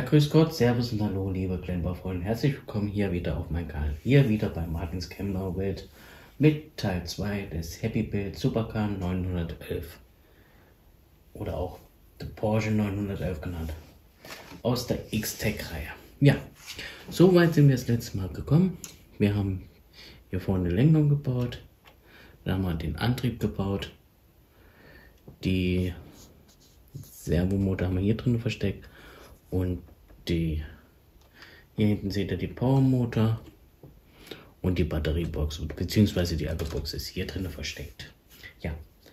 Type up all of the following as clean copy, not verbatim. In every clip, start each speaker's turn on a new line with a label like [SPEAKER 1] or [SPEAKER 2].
[SPEAKER 1] grüß Gott, Servus und Hallo, liebe Klemmbau-Freunde. Herzlich willkommen hier wieder auf meinem Kanal. Hier wieder bei Martins Klemmbau-Welt mit Teil 2 des Happy Build Supercar 911. Oder auch der Porsche 911 genannt. Aus der X-Tech-Reihe. Ja, so weit sind wir das letzte Mal gekommen. Wir haben hier vorne die Lenkung gebaut. Dann haben wir den Antrieb gebaut. Die Servomotor haben wir hier drin versteckt. Und hier hinten seht ihr die Powermotor und die Batteriebox, beziehungsweise die Akkubox ist hier drin versteckt. Ja,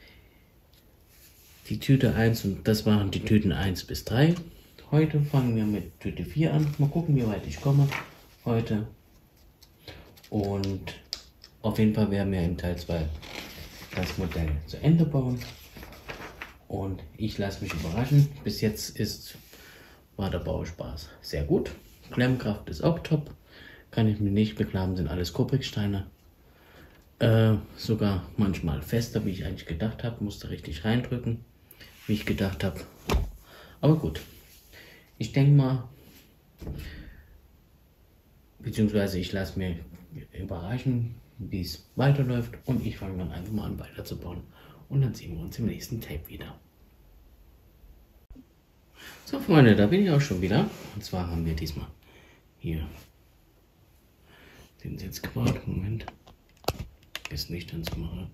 [SPEAKER 1] die Tüte 1 und das waren die Tüten 1 bis 3. Heute fangen wir mit Tüte 4 an. Mal gucken, wie weit ich komme heute. Und auf jeden Fall werden wir in Teil 2 das Modell zu Ende bauen. Und ich lasse mich überraschen. Bis jetzt war der Bauspaß sehr gut. Klemmkraft ist auch top. Kann ich mir nicht beklagen, sind alles Kubricksteine. Sogar manchmal fester, wie ich eigentlich gedacht habe. Musste richtig reindrücken, wie ich gedacht habe. Aber gut. Ich denke mal, beziehungsweise ich lasse mir überraschen, wie es weiterläuft. Und ich fange dann einfach mal an weiterzubauen. Und dann sehen wir uns im nächsten Tape wieder. So Freunde, da bin ich auch schon wieder. Und zwar haben wir diesmal hier den Sitz gebaut. Moment, ist nicht ans Machen.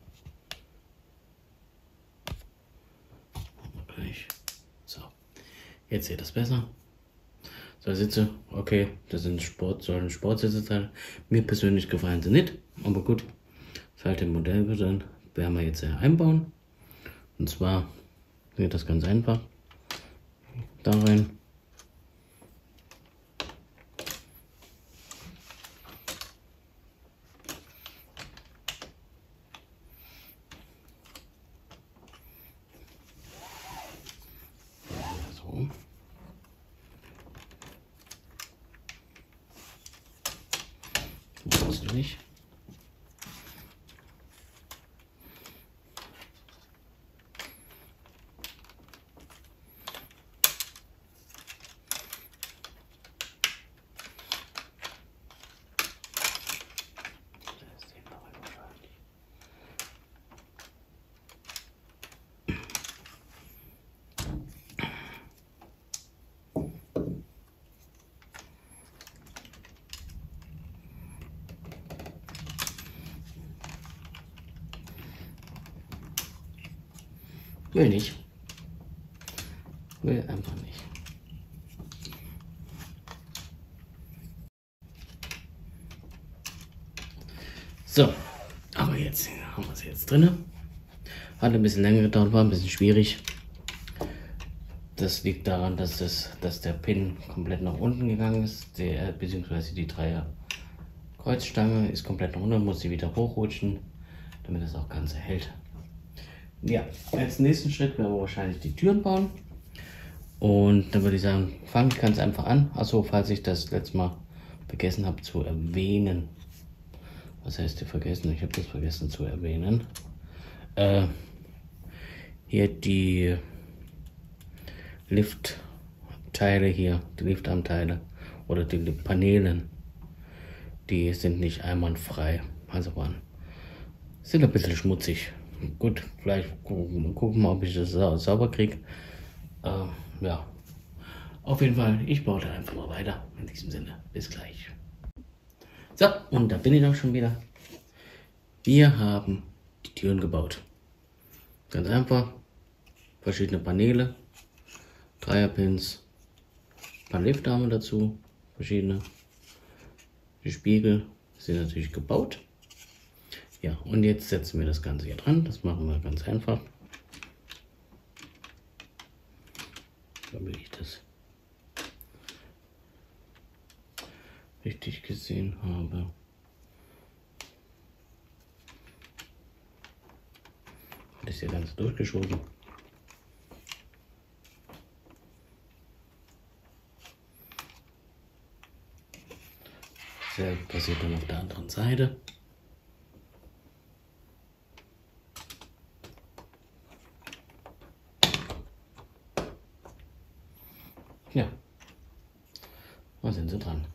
[SPEAKER 1] Gleich. So, jetzt seht ihr das besser. So, Sitze, okay, das sind sollen Sportsitze sein. Mir persönlich gefallen sie nicht, aber gut, das ist halt im Modell drin. Werden wir jetzt einbauen. Und zwar geht das ganz einfach. Da rein. So. Das durch. Will nicht. Will einfach nicht. So, aber jetzt haben wir es jetzt drin. Hat ein bisschen länger gedauert, war ein bisschen schwierig. Das liegt daran, dass der Pin komplett nach unten gegangen ist, beziehungsweise die Dreier Kreuzstange ist komplett nach unten, muss sie wieder hochrutschen, damit das auch Ganze hält. Ja, als nächsten Schritt werden wir wahrscheinlich die Türen bauen. Und dann würde ich sagen, fange ich ganz einfach an. Achso, falls ich das letzte Mal vergessen habe zu erwähnen. Was heißt vergessen? Ich habe das vergessen zu erwähnen. Hier die Liftteile hier, die Liftarmteile oder die Paneelen, die sind nicht einwandfrei. Also sind ein bisschen schmutzig. Gut, vielleicht gucken wir mal, ob ich das sauber kriege. Ja, auf jeden Fall, ich baue da einfach mal weiter. In diesem Sinne, bis gleich. So, und da bin ich auch schon wieder. Wir haben die Türen gebaut. Ganz einfach, verschiedene Paneele, Dreierpins, ein paar Liftarme dazu, verschiedene. Die Spiegel sind natürlich gebaut. Ja, und jetzt setzen wir das Ganze hier dran. Das machen wir ganz einfach. Damit ich das richtig gesehen habe. Das ist hier ganz durchgeschoben. Dasselbe passiert dann auf der anderen Seite. Ja, dann sind sie dran.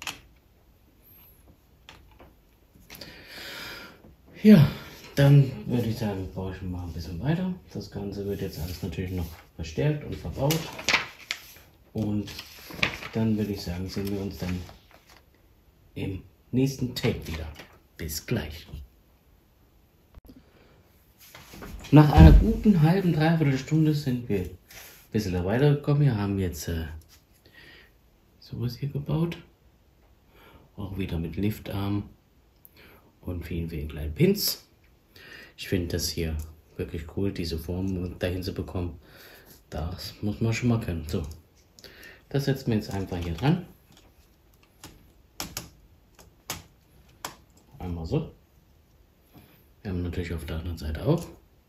[SPEAKER 1] Ja, dann würde ich sagen, baue ich mal ein bisschen weiter. Das Ganze wird jetzt alles natürlich noch verstärkt und verbaut. Und dann würde ich sagen, sehen wir uns dann im nächsten Take wieder. Bis gleich. Nach einer guten halben, dreiviertel Stunde sind wir ein bisschen weitergekommen. Wir haben jetzt sowas hier gebaut. Auch wieder mit Liftarm und vielen, vielen kleinen Pins. Ich finde das hier wirklich cool, diese Form dahin zu bekommen. Das muss man schon mal können. So, das setzen wir jetzt einfach hier dran. Einmal so. Wir haben natürlich auf der anderen Seite auch.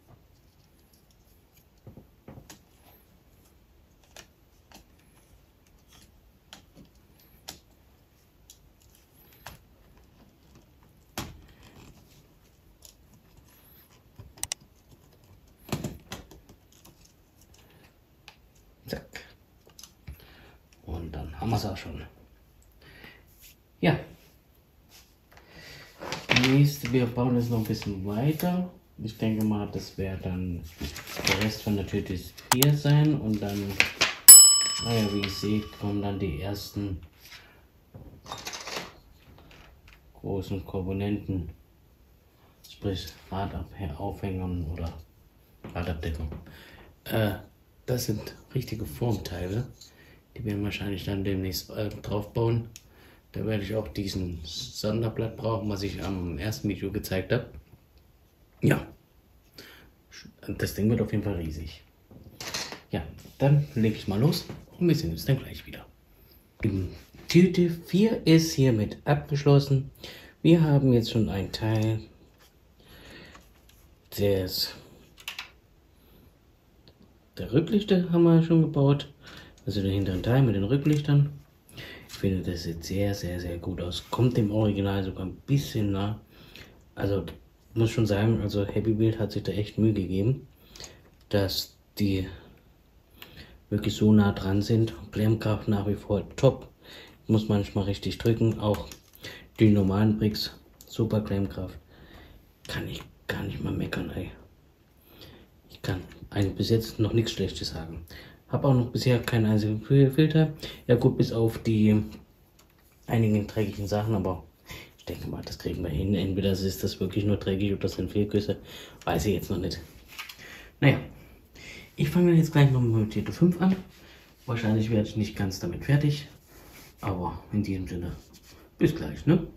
[SPEAKER 1] Zack. Und dann haben wir es auch schon. Ja. Wir bauen jetzt noch ein bisschen weiter. Ich denke mal, das wäre dann der Rest von der Tüte 4 sein. Und dann, naja, wie ihr seht, kommen dann die ersten großen Komponenten. Sprich Radaufhängern oder Radabdeckung. Das sind richtige Formteile. Die werden wahrscheinlich dann demnächst drauf bauen. Da werde ich auch diesen Sonderblatt brauchen, was ich am ersten Video gezeigt habe. Ja, das Ding wird auf jeden Fall riesig. Ja, dann lege ich mal los und wir sehen uns dann gleich wieder. Tüte 4 ist hiermit abgeschlossen. Wir haben jetzt schon einen Teil der Rücklichter haben wir schon gebaut. Also den hinteren Teil mit den Rücklichtern. Ich finde, das sieht sehr, sehr, sehr gut aus. Kommt dem Original sogar ein bisschen nah. Also muss schon sagen, also Happy Build hat sich da echt Mühe gegeben, dass die wirklich so nah dran sind. Klemmkraft nach wie vor top. Muss manchmal richtig drücken. Auch die normalen Bricks, super Klemmkraft. Kann ich gar nicht mal meckern, ey. Ich kann eigentlich bis jetzt noch nichts Schlechtes sagen. Habe auch noch bisher keinen einzigen Filter. Ja gut, bis auf die einigen dreckigen Sachen, aber ich denke mal, das kriegen wir hin. Entweder ist das wirklich nur dreckig oder das sind Fehlgüsse. Weiß ich jetzt noch nicht. Naja, ich fange jetzt gleich noch mit Tüte 5 an. Wahrscheinlich werde ich nicht ganz damit fertig. Aber in diesem Sinne, bis gleich, ne?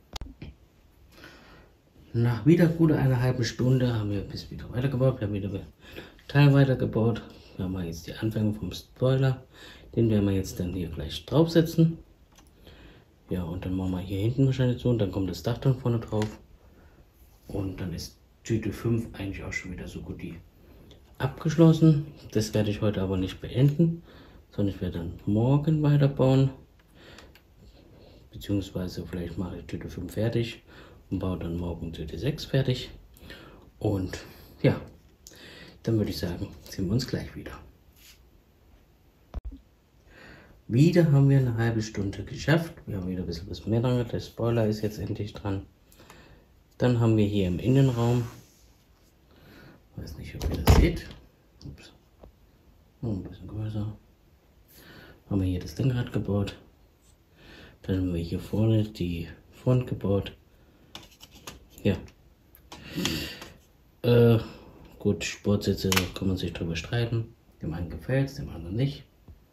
[SPEAKER 1] Nach wieder gut einer halben Stunde haben wir bis wieder weitergebaut. Wir haben wieder Teil weitergebaut. Wir haben jetzt die Anfänge vom Spoiler. Den werden wir jetzt dann hier gleich draufsetzen. Ja, und dann machen wir hier hinten wahrscheinlich so. Und dann kommt das Dach dann vorne drauf. Und dann ist Tüte 5 eigentlich auch schon wieder so gut wie abgeschlossen. Das werde ich heute aber nicht beenden, sondern ich werde dann morgen weiterbauen. Beziehungsweise vielleicht mache ich Tüte 5 fertig und baue dann morgen Tüte 6 fertig. Und ja, dann würde ich sagen, sehen wir uns gleich wieder. Wieder haben wir eine halbe Stunde geschafft. Wir haben wieder ein bisschen was mehr dran. Der Spoiler ist jetzt endlich dran. Dann haben wir hier im Innenraum, weiß nicht, ob ihr das seht. Ups. Oh, ein bisschen größer. Haben wir hier das Lenkrad gebaut. Dann haben wir hier vorne die Front gebaut. Ja. Gut, Sportsitze kann man sich drüber streiten. Dem einen gefällt es, dem anderen nicht.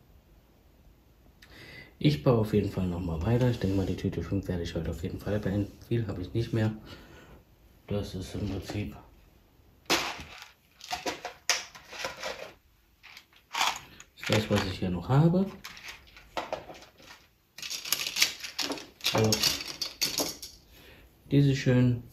[SPEAKER 1] Ich baue auf jeden Fall nochmal weiter. Ich denke mal, die Tüte 5 werde ich heute auf jeden Fall beenden. Viel habe ich nicht mehr. Das ist im Prinzip das, was ich hier noch habe. So. Diese schönen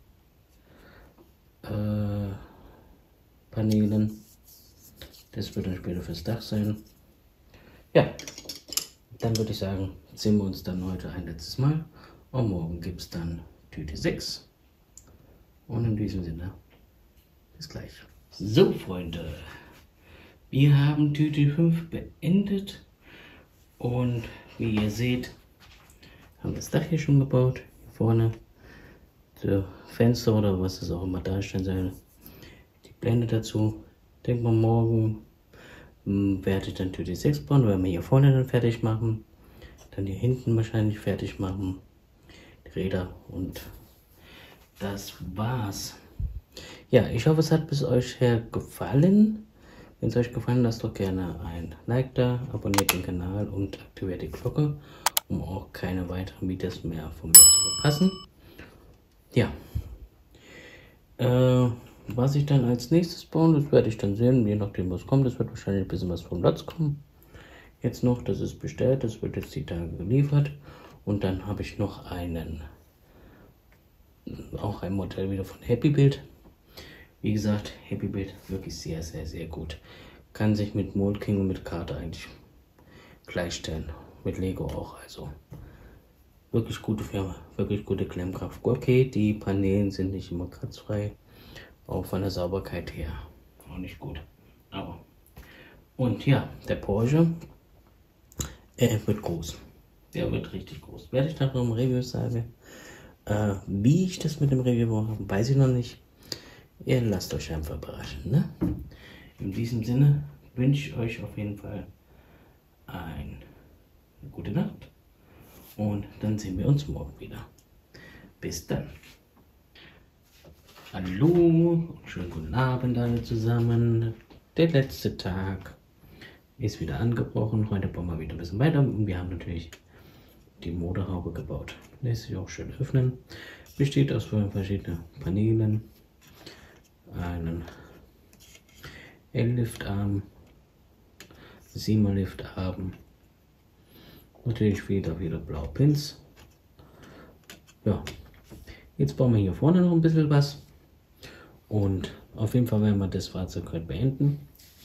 [SPEAKER 1] Paneelen. Das wird dann später fürs Dach sein. Ja, dann würde ich sagen, sehen wir uns dann heute ein letztes Mal. Und morgen gibt es dann Tüte 6. Und in diesem Sinne, bis gleich. So, Freunde, wir haben Tüte 5 beendet. Und wie ihr seht, Haben das Dach hier schon gebaut. Hier vorne. So Fenster oder was es auch immer darstellen soll. Die Blende dazu. Denkt mal, morgen werde ich dann Tür 6 bauen, werden wir hier vorne dann fertig machen. Dann hier hinten wahrscheinlich fertig machen. Die Räder und das war's. Ja, ich hoffe, es hat bis euch her gefallen. Wenn es euch gefallen hat, lasst doch gerne ein Like da, abonniert den Kanal und aktiviert die Glocke, um auch keine weiteren Videos mehr von mir zu verpassen. Ja, was ich dann als nächstes bauen, das werde ich dann sehen, je nachdem was kommt. Es wird wahrscheinlich ein bisschen was vom Platz kommen. Jetzt noch, das ist bestellt, das wird jetzt die Tage geliefert. Und dann habe ich noch auch ein Modell wieder von Happy Build. Wie gesagt, Happy Build wirklich sehr, sehr, sehr gut. Kann sich mit Mold King und mit Karte eigentlich gleichstellen. Mit Lego auch, also wirklich gute Firma, wirklich gute Klemmkraft. Okay, die Paneelen sind nicht immer kratzfrei, auch von der Sauberkeit her auch nicht gut. Aber und ja, der Porsche, er wird groß. Der wird richtig groß. Werde ich dann noch im Review sagen. Wie ich das mit dem Review habe, weiß ich noch nicht. Ihr lasst euch einfach überraschen. Ne? In diesem Sinne wünsche ich euch auf jeden Fall eine gute Nacht. Und dann sehen wir uns morgen wieder. Bis dann. Hallo, schönen guten Abend alle zusammen. Der letzte Tag ist wieder angebrochen. Heute bauen wir wieder ein bisschen weiter. Und wir haben natürlich die Motorhaube gebaut. Lässt sich auch schön öffnen. Besteht aus verschiedenen Paneelen. Einen L-Liftarm, 7er Liftarm. Natürlich wieder blaue Pins. Ja, jetzt bauen wir hier vorne noch ein bisschen was. Und auf jeden Fall werden wir das Fahrzeug heute beenden.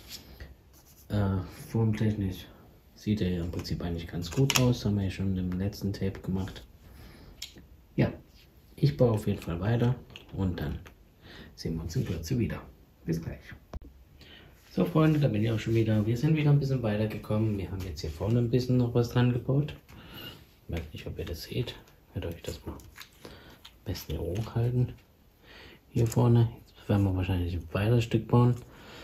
[SPEAKER 1] Formtechnisch sieht er ja im Prinzip eigentlich ganz gut aus. Haben wir ja schon im letzten Tape gemacht. Ja, ich baue auf jeden Fall weiter und dann sehen wir uns in Kürze wieder. Bis gleich. So Freunde, da bin ich auch schon wieder. Wir sind wieder ein bisschen weitergekommen. Wir haben jetzt hier vorne ein bisschen noch was dran gebaut. Ich weiß nicht, ob ihr das seht. Ich werde euch das mal am besten hier hochhalten. Hier vorne. Jetzt werden wir wahrscheinlich ein weiteres Stück bauen.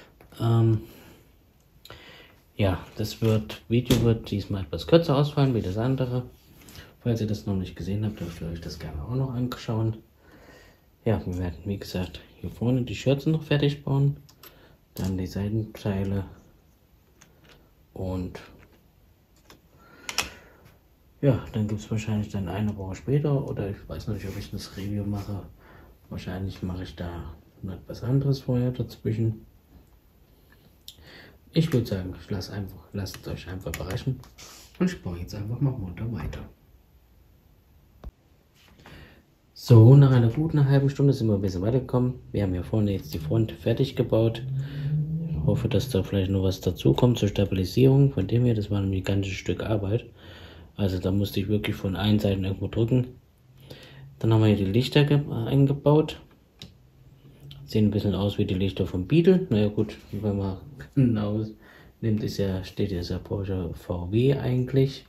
[SPEAKER 1] Ja, das Video wird diesmal etwas kürzer ausfallen wie das andere. Falls ihr das noch nicht gesehen habt, dürft ihr euch das gerne auch noch anschauen. Ja, wir werden, wie gesagt, hier vorne die Schürzen noch fertig bauen. Dann die Seitenteile. Und ja, dann gibt es wahrscheinlich dann eine Woche später, oder ich weiß noch nicht, ob ich das Review mache. Wahrscheinlich mache ich da noch etwas anderes vorher dazwischen. Ich würde sagen, lasst euch einfach überraschen. Und ich baue jetzt einfach mal munter weiter. So, nach einer guten halben Stunde sind wir ein bisschen weitergekommen. Wir haben hier vorne jetzt die Front fertig gebaut. Ich hoffe, dass da vielleicht noch was dazu kommt zur Stabilisierung. Von dem her, das war nämlich ein ganzes Stück Arbeit. Also da musste ich wirklich von allen Seiten irgendwo drücken. Dann haben wir hier die Lichter eingebaut. Sehen ein bisschen aus wie die Lichter vom Beetle. Naja gut, wenn man genau nimmt, steht ja Porsche VW eigentlich.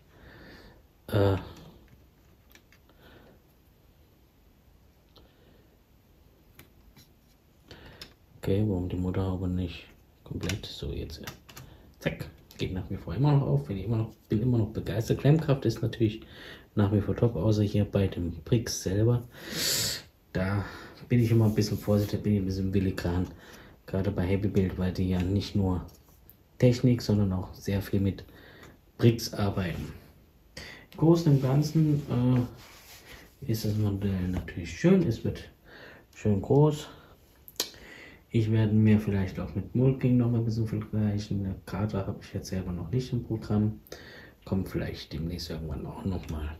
[SPEAKER 1] Okay, warum die Motorhaube nicht komplett so jetzt? Zack, geht nach wie vor immer noch auf. Bin immer noch begeistert. Klemmkraft ist natürlich nach wie vor top, außer hier bei dem Brix selber. Da bin ich immer ein bisschen vorsichtig, bin ich ein bisschen filigran. Gerade bei Happy Build, weil die ja nicht nur Technik, sondern auch sehr viel mit Brix arbeiten. Im Großen und Ganzen ist das Modell natürlich schön. Es wird schön groß. Ich werde mir vielleicht auch mit Mold King noch mal ein bisschen vergleichen. Eine Karte habe ich jetzt selber noch nicht im Programm. Kommt vielleicht demnächst irgendwann auch noch mal.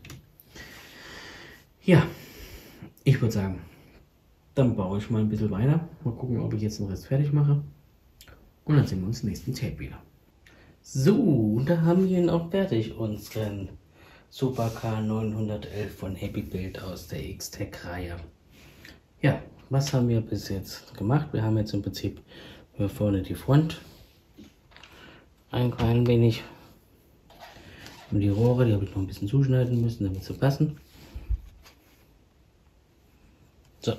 [SPEAKER 1] Ja, ich würde sagen, dann baue ich mal ein bisschen weiter. Mal gucken, ob ich jetzt den Rest fertig mache. Und dann sehen wir uns im nächsten Tape wieder. So, da haben wir ihn auch fertig, unseren Super K911 von Happy Build aus der X-Tech-Reihe. Ja, was haben wir bis jetzt gemacht? Wir haben jetzt im Prinzip hier vorne die Front ein klein wenig Und die Rohre, die habe ich noch ein bisschen zuschneiden müssen, damit sie passen. So.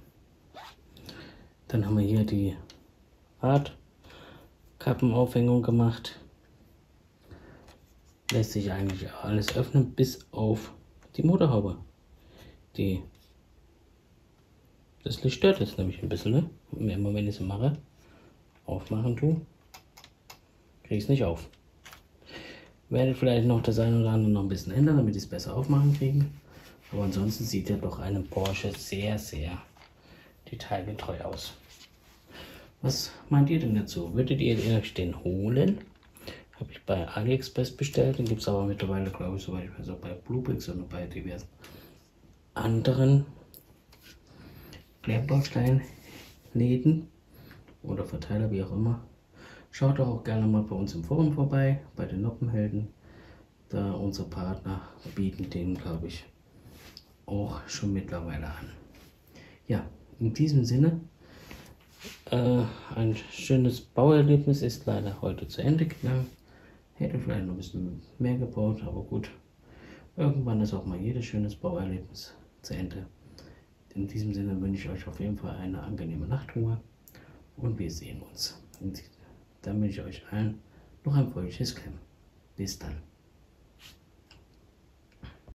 [SPEAKER 1] Dann haben wir hier die Radkappenaufhängung gemacht. Lässt sich eigentlich alles öffnen, bis auf die Motorhaube. Das Licht stört jetzt nämlich ein bisschen, ne? Immer wenn ich es mache, aufmachen tue, kriege ich es nicht auf. Werde vielleicht noch das eine oder andere noch ein bisschen ändern, damit ich es besser aufmachen kriege. Aber ansonsten sieht ja doch einem Porsche sehr, sehr detailgetreu aus. Was meint ihr denn dazu? Würdet ihr euch den holen? Habe ich bei AliExpress bestellt. Den gibt es aber mittlerweile, glaube ich, soweit ich weiß, auch bei Bluebricks und bei diversen anderen Klärbausteinläden oder Verteiler, wie auch immer. Schaut doch auch gerne mal bei uns im Forum vorbei, bei den Noppenhelden. Da unsere Partner bieten den, glaube ich, auch schon mittlerweile an. Ja, in diesem Sinne, ein schönes Bauerlebnis ist leider heute zu Ende gegangen. Hätte vielleicht noch ein bisschen mehr gebaut, aber gut. Irgendwann ist auch mal jedes schönes Bauerlebnis zu Ende. In diesem Sinne wünsche ich euch auf jeden Fall eine angenehme Nachtruhe und wir sehen uns. Und dann wünsche ich euch allen noch ein fröhliches Camp. Bis dann.